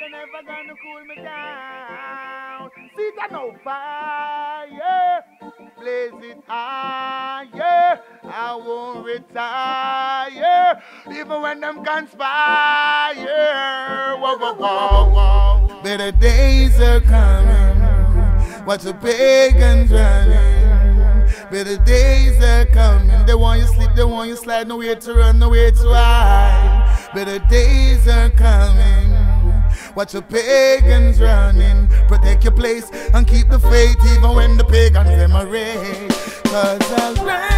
you're never gonna cool me down. See that no fire, blaze it higher. I won't retire, even when them conspire. Whoa, whoa, whoa, whoa. Better days are coming. Watch the pagans running. Better days are coming. They want you sleep, they want you slide. Nowhere to run, nowhere to hide. Better days are coming. Watch the pagans running. Protect your place and keep the faith, even when the pagans them are rage. Cause I'll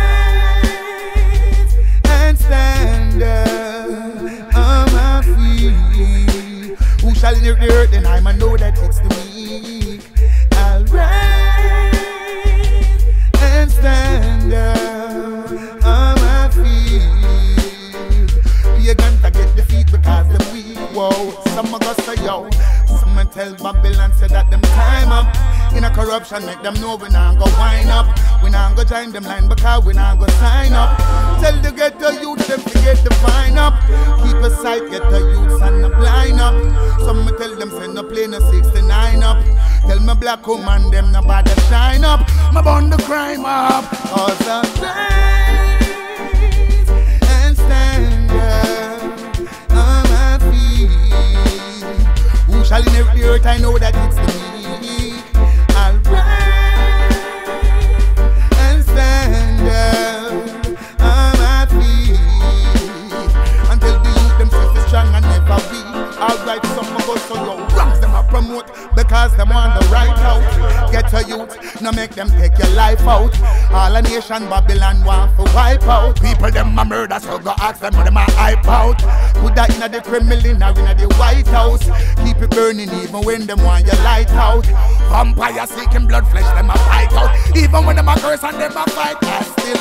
rise and stand up on my feet. Who shall inherit the earth? Then I might know that it's the meek. I'll rise and stand up on my feet. Pagans to get defeat because them weak. Whoa, some of us say yo. Some tell Babylon say that them time up. In a corruption make them know we not go wind up. We not go join them line because we not go sign up. Tell the ghetto youth them to get the fine up. Keep a sight, get the youths and the blind up. Some tell them say no play no 69 up. Tell me black woman them no bother shine up. My bond the crime up. Cause I'm rise and stand up on my feet. Who shall inherit the earth? I know that it's the meek. I'll rise and stand up on my feet until the youth them self is strong and never weak. Alright, some of us so low, wrongs them a promote because them want the right out. Get a youth, no make them take your life out. All a nation Babylon want to wipe out. People them a murder, so go ask them what them a hype out. Put that in the Kremlin or in the White House. Keep it burning even when them want your light out. Vampire seeking blood flesh, them a fight out. Even when them a curse and them a fight, I still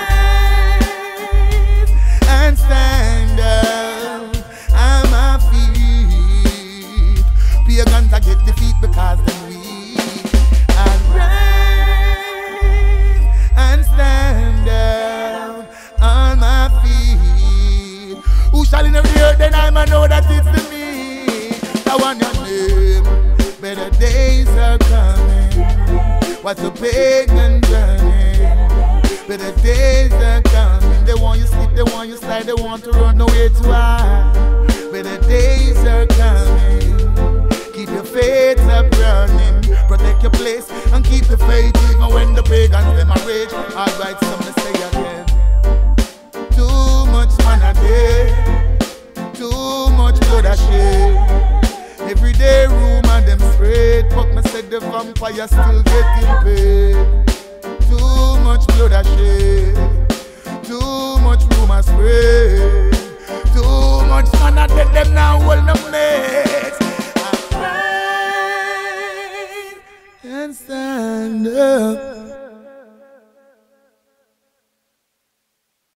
rise and stand up on my feet. Pagans a get defeat because them weak. And rise and stand up on my feet. Who shall inherit the earth? Then I might know that it's the me. I want your name. Better days are coming. What's the pagan journey? Better days are coming. They want you sleep, they want you slide, they want to run nowhere to hide. Better days are coming. Keep your faith up running. Protect your place and keep the faith even when the pagans them are rage. Alright, some say again. Too much man a day. Too much blood a shed. Every day rumor them spread, but me said the vampire still getting paid. Too much blood a shed. Too much rumor spread. Too much man a dead them now hold no